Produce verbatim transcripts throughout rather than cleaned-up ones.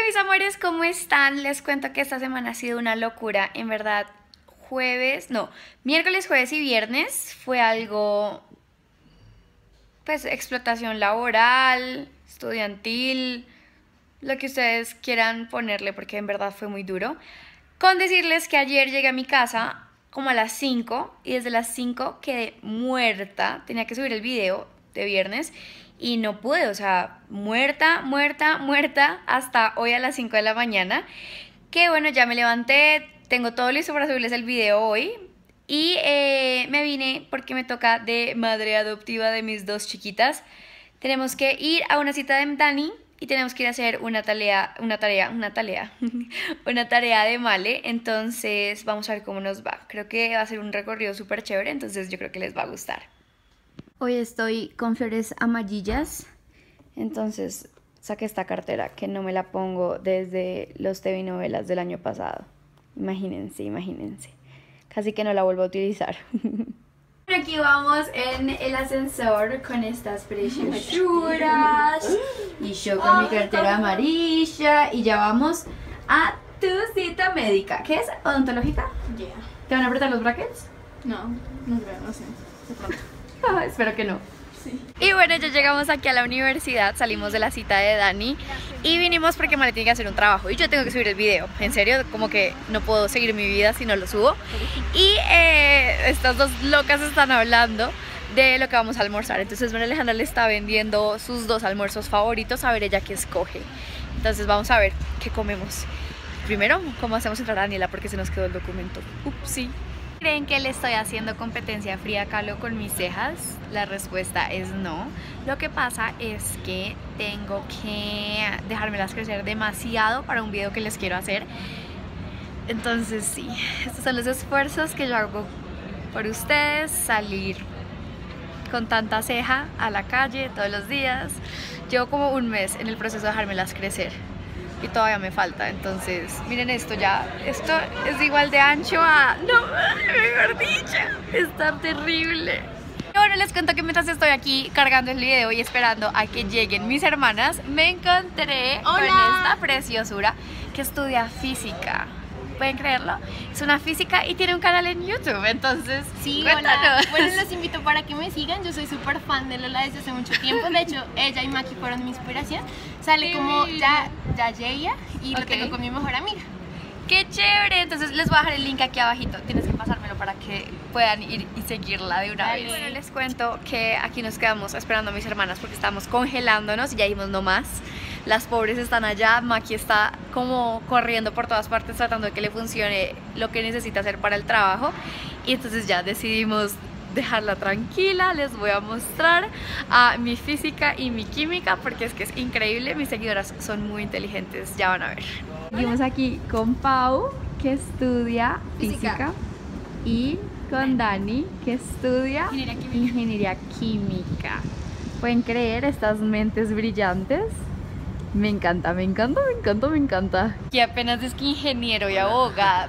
mis amores, ¿cómo están? Les cuento que esta semana ha sido una locura. En verdad, jueves, no, miércoles, jueves y viernes fue algo, pues, explotación laboral, estudiantil, lo que ustedes quieran ponerle, porque en verdad fue muy duro. Con decirles que ayer llegué a mi casa como a las cinco y desde las cinco quedé muerta. Tenía que subir el video de viernes y no pude, o sea, muerta, muerta, muerta hasta hoy a las cinco de la mañana. Que bueno, ya me levanté, tengo todo listo para subirles el video hoy. Y eh, me vine porque me toca de madre adoptiva de mis dos chiquitas. Tenemos que ir a una cita de Dani y tenemos que ir a hacer una tarea, una tarea, una tarea, una tarea de Male. Entonces vamos a ver cómo nos va. Creo que va a ser un recorrido súper chévere, entonces yo creo que les va a gustar. Hoy estoy con flores amarillas, entonces saqué esta cartera que no me la pongo desde los T V novelas del año pasado. Imagínense, imagínense. Casi que no la vuelvo a utilizar. Aquí vamos en el ascensor con estas preciosuras y yo con mi cartera amarilla y ya vamos a tu cita médica. ¿Qué es? ¿Odontológica? Yeah. ¿Te van a apretar los brackets? No, no creo, no sé. De pronto. Ah, espero que no. Sí. Y bueno, ya llegamos aquí a la universidad, salimos de la cita de Dani y vinimos porque Male tiene que hacer un trabajo y yo tengo que subir el video. En serio, como que no puedo seguir mi vida si no lo subo. Y eh, estas dos locas están hablando de lo que vamos a almorzar. Entonces María Alejandra le está vendiendo sus dos almuerzos favoritos, a ver ella qué escoge. Entonces vamos a ver qué comemos. Primero, ¿cómo hacemos entrar a Daniela? Porque se nos quedó el documento. Upsi. ¿Creen que le estoy haciendo competencia Frida Kahlo con mis cejas? La respuesta es no. Lo que pasa es que tengo que dejármelas crecer demasiado para un video que les quiero hacer. Entonces sí, estos son los esfuerzos que yo hago por ustedes. Salir con tanta ceja a la calle todos los días. Llevo como un mes en el proceso de dejármelas crecer y todavía me falta, entonces miren esto ya, esto es igual de ancho a... no, mejor dicho, está terrible. Y bueno, les cuento que mientras estoy aquí cargando el video y esperando a que lleguen mis hermanas, me encontré Hola. con esta preciosura que estudia física. ¿Pueden creerlo? Es una física y tiene un canal en YouTube, entonces Sí, cuéntanos. hola. Bueno, los invito para que me sigan. Yo soy súper fan de Lola desde hace mucho tiempo. De hecho, ella y Maki fueron mi inspiración. Sale como ya, ya Yeya y lo Ok. tengo con mi mejor amiga. ¡Qué chévere! Entonces les voy a dejar el link aquí abajito. Tienes que pasármelo para que puedan ir y seguirla de una Dale. vez. Bueno, les cuento que aquí nos quedamos esperando a mis hermanas porque estamos congelándonos y ya dijimos no más. Las pobres están allá, Maki está como corriendo por todas partes tratando de que le funcione lo que necesita hacer para el trabajo. Y entonces ya decidimos dejarla tranquila. Les voy a mostrar a mi física y mi química porque es que es increíble. Mis seguidoras son muy inteligentes, ya van a ver. Seguimos aquí con Pau, que estudia física, Física. y con Dani, que estudia Ingeniería química. ingeniería química. ¿Pueden creer estas mentes brillantes? Me encanta, me encanta, me encanta, me encanta. Y apenas es que ingeniero y abogada.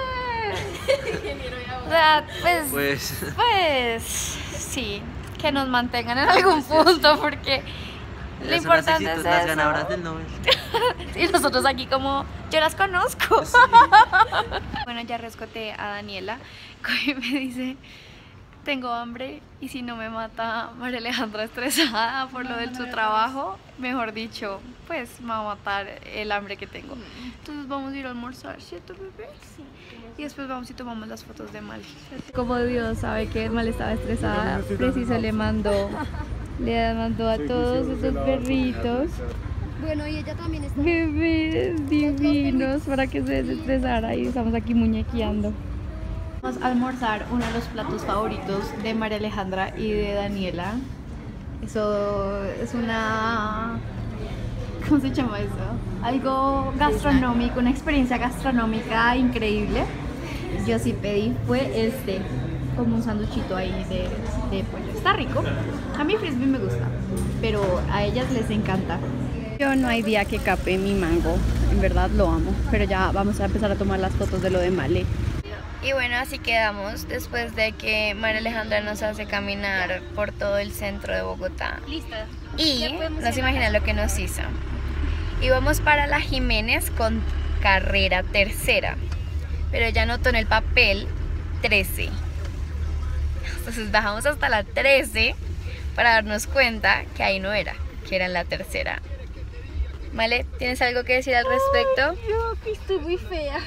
Pues, Ingeniero y o abogado. sea, pues, Pues, pues, sí, que nos mantengan en algún punto porque lo ellas son las importante es exitosas, las eso. ganadoras del Nobel. Y nosotros aquí como, yo las conozco. Bueno, ya rescaté a Daniela y me dice, tengo hambre y si no me mata María Alejandra estresada por lo de su trabajo, mejor dicho, pues me va a matar el hambre que tengo. Entonces vamos a ir a almorzar, ¿cierto, bebé? Sí. Y después vamos y tomamos las fotos de Male. Como Dios sabe que Male estaba estresada, preciso le mandó, le mandó a todos esos perritos. Bueno, y ella también está. Bebés divinos para que se desestresara y estamos aquí muñequeando. Vamos a almorzar uno de los platos favoritos de María Alejandra y de Daniela. Eso es una... ¿cómo se llama eso? Algo gastronómico, una experiencia gastronómica increíble. Yo sí pedí, fue este, como un sanduchito ahí de, de pollo. Está rico. A mí frisbee me gusta, pero a ellas les encanta. Yo no hay día que cape mi mango, en verdad lo amo, pero ya vamos a empezar a tomar las fotos de lo de Male. Y bueno, así quedamos después de que María Alejandra nos hace caminar por todo el centro de Bogotá. Lista. Y no se imaginan lo que nos hizo. Íbamos para la Jiménez con carrera tercera, pero ella anotó en el papel trece. Entonces bajamos hasta la trece para darnos cuenta que ahí no era, que era en la tercera. ¿Vale? ¿Tienes algo que decir al respecto? Ay, yo que estoy muy fea.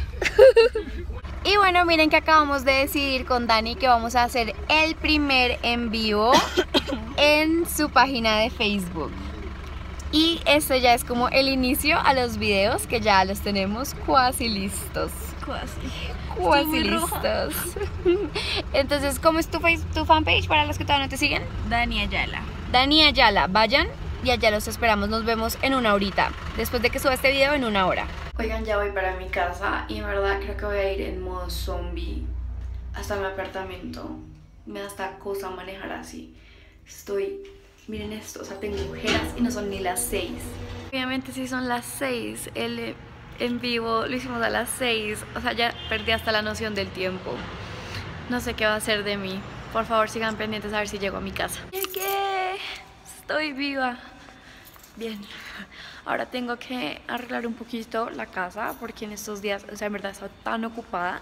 Y bueno, miren que acabamos de decidir con Dani que vamos a hacer el primer en vivo en su página de Facebook. Y esto ya es como el inicio a los videos que ya los tenemos casi listos. Casi. Casi listos. Entonces, ¿cómo es tu, face, tu fanpage para los que todavía no te siguen? Dani Ayala. Dani Ayala, vayan y allá los esperamos. Nos vemos en una horita. Después de que suba este video, en una hora. Oigan, ya voy para mi casa y en verdad creo que voy a ir en modo zombie hasta mi apartamento. Me da esta cosa manejar así. Estoy... Miren esto, o sea, tengo ojeras y no son ni las seis. Obviamente sí son las seis. El en vivo lo hicimos a las seis. O sea, ya perdí hasta la noción del tiempo. No sé qué va a hacer de mí. Por favor, sigan pendientes a ver si llego a mi casa. Llegué. Estoy viva. Bien. Ahora tengo que arreglar un poquito la casa porque en estos días, o sea, en verdad está tan ocupada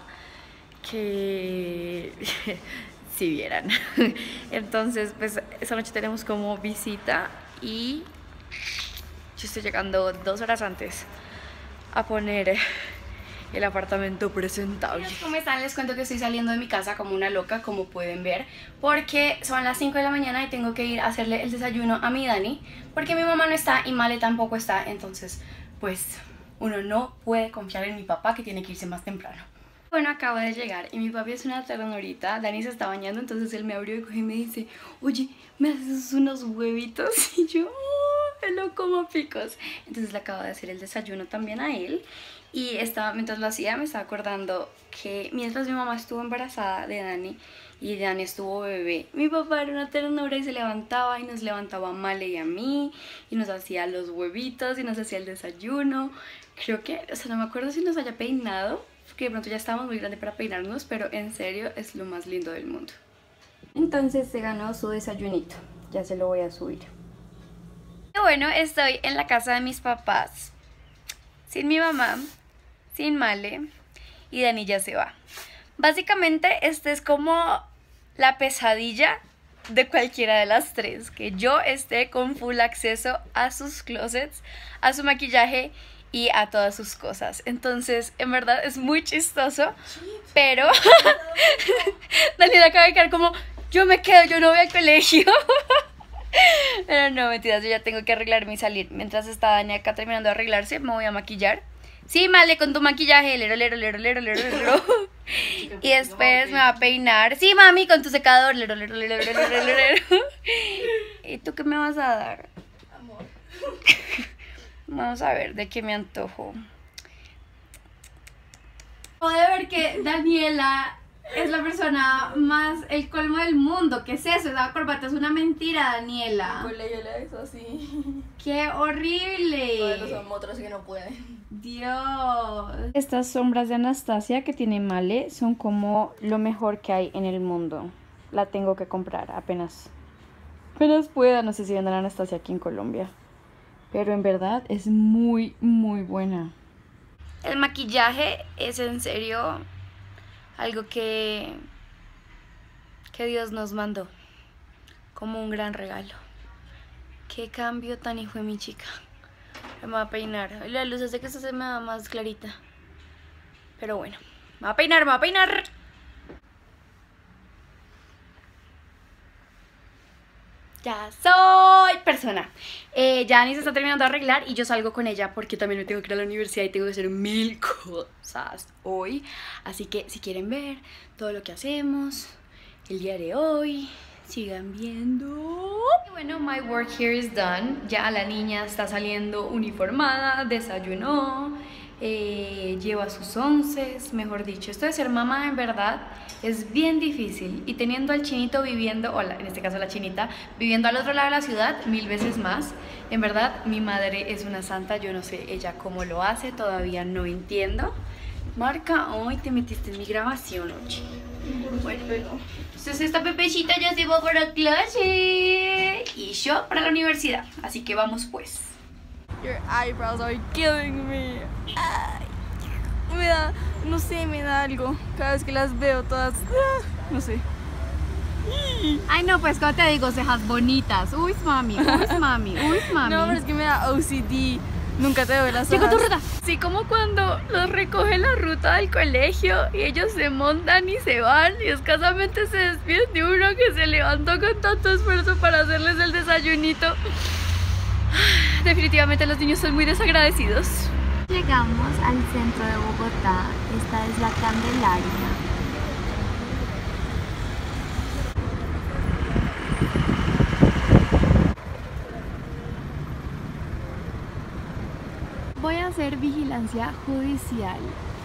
que... si vieran. Entonces, pues esta noche tenemos como visita y yo estoy llegando dos horas antes a poner el apartamento presentable. ¿Cómo están? Les cuento que estoy saliendo de mi casa como una loca, como pueden ver, porque son las cinco de la mañana y tengo que ir a hacerle el desayuno a mi Dani, porque mi mamá no está y Male tampoco está. Entonces, pues uno no puede confiar en mi papá, que tiene que irse más temprano. Bueno, acabo de llegar y mi papi es una ternurita. Dani se está bañando, entonces él me abrió y cogió y me dice: oye, ¿me haces unos huevitos? Y yo, oh, me lo como picos. Entonces le acabo de hacer el desayuno también a él. Y estaba, mientras lo hacía me estaba acordando que mientras mi mamá estuvo embarazada de Dani y Dani estuvo bebé, mi papá era una ternura y se levantaba y nos levantaba a Male y a mí y nos hacía los huevitos y nos hacía el desayuno. Creo que, o sea, no me acuerdo si nos haya peinado, que de pronto ya estábamos muy grandes para peinarnos, pero en serio es lo más lindo del mundo. Entonces se ganó su desayunito, ya se lo voy a subir. Y bueno, estoy en la casa de mis papás, sin mi mamá, sin Male, y Dani ya se va. Básicamente este es como la pesadilla de cualquiera de las tres, que yo esté con full acceso a sus closets, a su maquillaje y a todas sus cosas. Entonces, en verdad es muy chistoso, pero Daniela acaba de quedar como, yo me quedo, yo no voy al colegio. Pero no, mentiras, yo ya tengo que arreglarme y salir. Mientras está Dani acá terminando de arreglarse, me voy a maquillar. Sí, Male, con tu maquillaje, lero, lero, lero, lero, lero, lero. Y después me va a peinar. Sí, mami, con tu secador, lero, lero, lero, lero, lero, lero. ¿Y tú qué me vas a dar? Amor. Vamos a ver de qué me antojo. Puede ver que Daniela es la persona más, el colmo del mundo. ¿Qué es eso? Esa corbata es una mentira, Daniela. Con yo le hizo así. ¡Qué horrible! Todos los son otros que no pueden. Dios. Estas sombras de Anastasia que tiene Male son como lo mejor que hay en el mundo. La tengo que comprar apenas. Apenas pueda. No sé si venden Anastasia aquí en Colombia. Pero en verdad es muy, muy buena. El maquillaje es en serio algo que, que Dios nos mandó. Como un gran regalo. Qué cambio tan hijo de mi chica. Me va a peinar. La luz hace que esto se me va más clarita. Pero bueno, me va a peinar, me va a peinar. Ya soy persona. eh, Ya Ani se está terminando de arreglar y yo salgo con ella porque también me tengo que ir a la universidad y tengo que hacer mil cosas hoy. Así que si quieren ver todo lo que hacemos el día de hoy, sigan viendo. Y bueno, my work here is done. Ya la niña está saliendo uniformada, desayunó, eh, lleva sus onces, mejor dicho. Esto de ser mamá en verdad es bien difícil, y teniendo al chinito viviendo, o la, en este caso la chinita, viviendo al otro lado de la ciudad, mil veces más. En verdad, mi madre es una santa, yo no sé ella cómo lo hace, todavía no entiendo. Marca, hoy te metiste en mi grabación, oye. Bueno, entonces esta pepecita ya se va para clase y yo para la universidad, así que vamos pues. Your eyebrows are killing me. Ay, me da, no sé, me da algo. Cada vez que las veo todas, no sé. Ay, no, pues como te digo, cejas bonitas. Uy, mami, uy, mami, uy, mami. No, pero es que me da O C D. Nunca te veo las Llegó cejas. tu ruta. Sí, como cuando los recoge la ruta del colegio y ellos se montan y se van y escasamente se despiden de uno que se levantó con tanto esfuerzo para hacerles el desayunito. Definitivamente los niños son muy desagradecidos. Llegamos al centro de Bogotá. Esta es la Candelaria. Voy a hacer vigilancia judicial.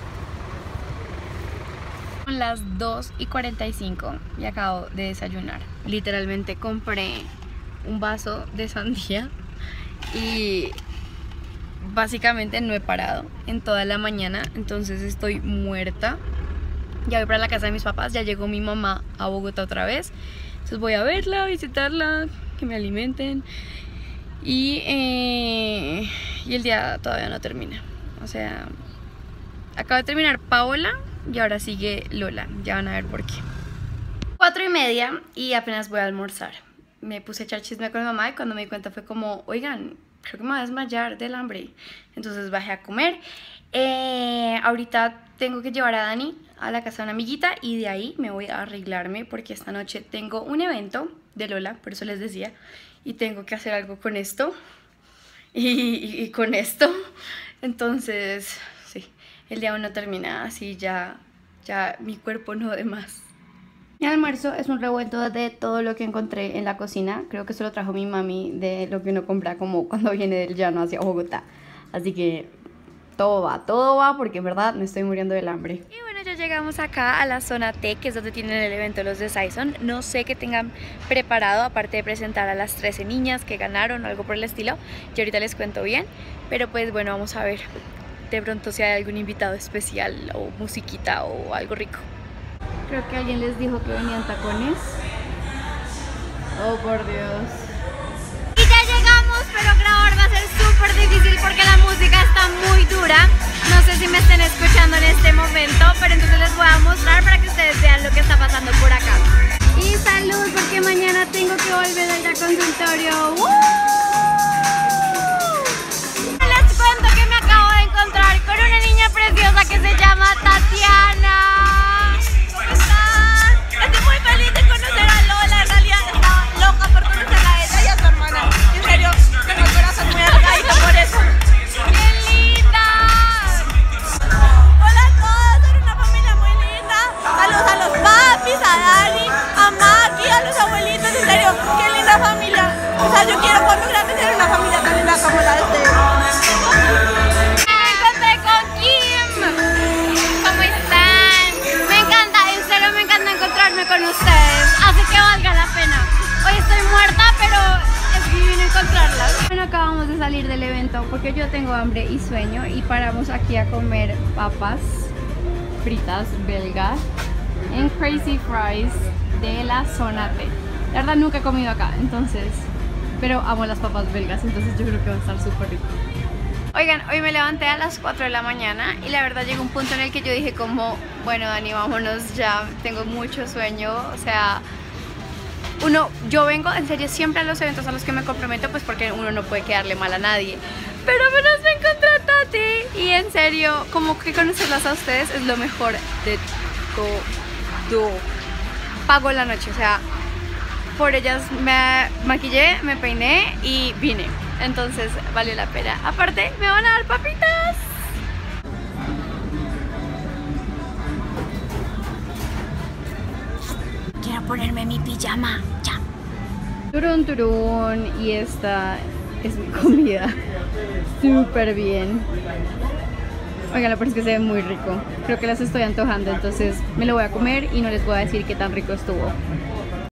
Son las dos y cuarenta y cinco y acabo de desayunar. Literalmente compré un vaso de sandía y básicamente no he parado en toda la mañana, entonces estoy muerta. Ya voy para la casa de mis papás, ya llegó mi mamá a Bogotá otra vez, entonces voy a verla, a visitarla, que me alimenten. Y, eh, y el día todavía no termina. O sea, acaba de terminar Paola y ahora sigue Lola. Ya van a ver por qué. Cuatro y media y apenas voy a almorzar. Me puse a echar chisme con mi mamá y cuando me di cuenta fue como, oigan, creo que me voy a desmayar del hambre. Entonces bajé a comer. Eh, ahorita tengo que llevar a Dani a la casa de una amiguita y de ahí me voy a arreglarme porque esta noche tengo un evento de Lola, por eso les decía. Y tengo que hacer algo con esto y, y, y con esto. Entonces, sí, el día aún no termina, así ya, ya mi cuerpo no de más. Mi almuerzo es un revuelto de todo lo que encontré en la cocina. Creo que se lo trajo mi mami de lo que uno compra como cuando viene del llano hacia Bogotá. Así que todo va, todo va porque en verdad me estoy muriendo del hambre. Y bueno, ya llegamos acá a la zona T, que es donde tienen el evento los de Saison. No sé qué tengan preparado, aparte de presentar a las trece niñas que ganaron o algo por el estilo. Yo ahorita les cuento bien, pero pues bueno, vamos a ver de pronto si hay algún invitado especial o musiquita o algo rico. Creo que alguien les dijo que venían tacones. Oh, por Dios. Y ya llegamos, pero grabar va a ser súper difícil porque la música está muy dura. No sé si me estén escuchando en este momento, pero entonces les voy a mostrar para que ustedes vean lo que está pasando por acá. Y salud, porque mañana tengo que volver a ir al consultorio. ¡Woo! Les cuento que me acabo de encontrar con una niña preciosa que se llama Tatiana. ¿Cómo están? Estoy muy feliz de conocer a Lola. En realidad estaba loca por conocerla a ella y a su hermana. En serio, tengo el corazón muy arraigadito por eso. ¡Qué linda! Hola a todos, son una familia muy linda. Saludos a los papis, a Dani, a Maki, a los abuelitos. En serio, qué linda familia. O sea, yo quiero cuando grande tener una familia tan linda como la de ustedes. Me encontré con Kim. ¿Cómo están? Me encanta, en serio me encanta encontrarme con ustedes. Así que valga la pena. Hoy estoy muerta, pero es divino encontrarlas. Bueno, acabamos de salir del evento porque yo tengo hambre y sueño y paramos aquí a comer papas fritas belgas en Crazy Fries de la zona T. La verdad nunca he comido acá, entonces, pero amo las papas belgas, entonces yo creo que va a estar súper rico. Oigan, hoy me levanté a las cuatro de la mañana y la verdad llegó un punto en el que yo dije como, bueno Dani, vámonos ya, tengo mucho sueño, o sea, uno, yo vengo en serio siempre a los eventos a los que me comprometo, pues porque uno no puede quedarle mal a nadie. Pero apenas me encontré a Tati y en serio, como que conocerlas a ustedes es lo mejor de todo. Pago la noche, o sea, por ellas me maquillé, me peiné y vine. Entonces valió la pena. Aparte, me van a dar papitas. Quiero ponerme mi pijama. Ya. Turun turun. Y esta es mi comida. Súper bien. Oigan, lo parece que se ve muy rico. Creo que las estoy antojando, entonces me lo voy a comer y no les voy a decir qué tan rico estuvo.